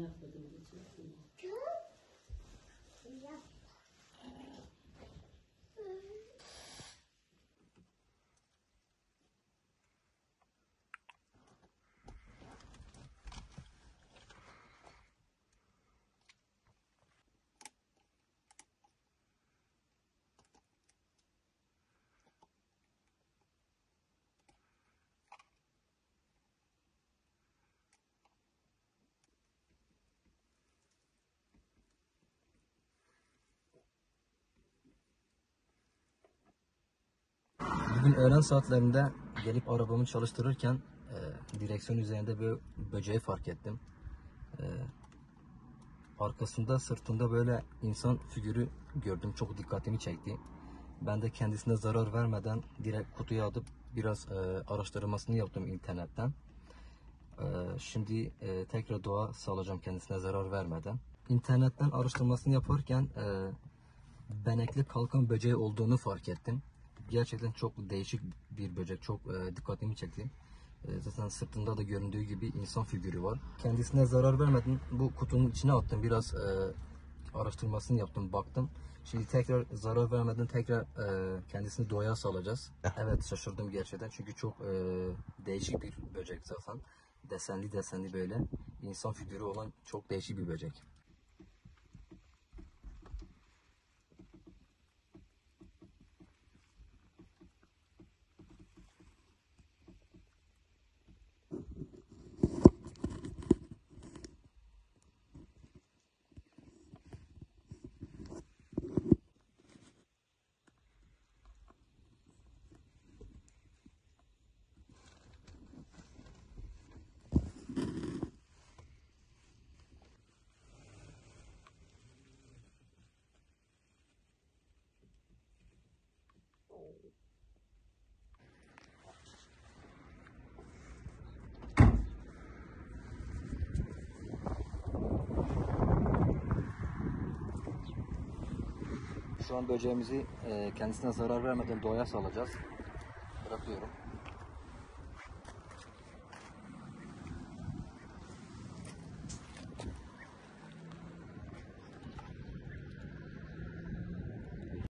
Bugün öğlen saatlerinde gelip arabamı çalıştırırken direksiyon üzerinde bir böceği fark ettim. Arkasında, sırtında böyle insan figürü gördüm. Çok dikkatimi çekti. Ben de kendisine zarar vermeden direkt kutuya atıp biraz araştırmasını yaptım internetten. Şimdi tekrar doğa salacağım kendisine zarar vermeden. İnternetten araştırmasını yaparken benekli kalkan böceği olduğunu fark ettim. Gerçekten çok değişik bir böcek, çok dikkatimi çekti. Zaten sırtında da göründüğü gibi insan figürü var. Kendisine zarar vermeden bu kutunun içine attım. Biraz araştırmasını yaptım, baktım. Şimdi tekrar zarar vermeden tekrar kendisini doğaya salacağız. Evet, şaşırdım gerçekten çünkü çok değişik bir böcek zaten. Desenli böyle insan figürü olan çok değişik bir böcek. Şu an böceğimizi kendisine zarar vermeden doğaya salacağız. Bırakıyorum.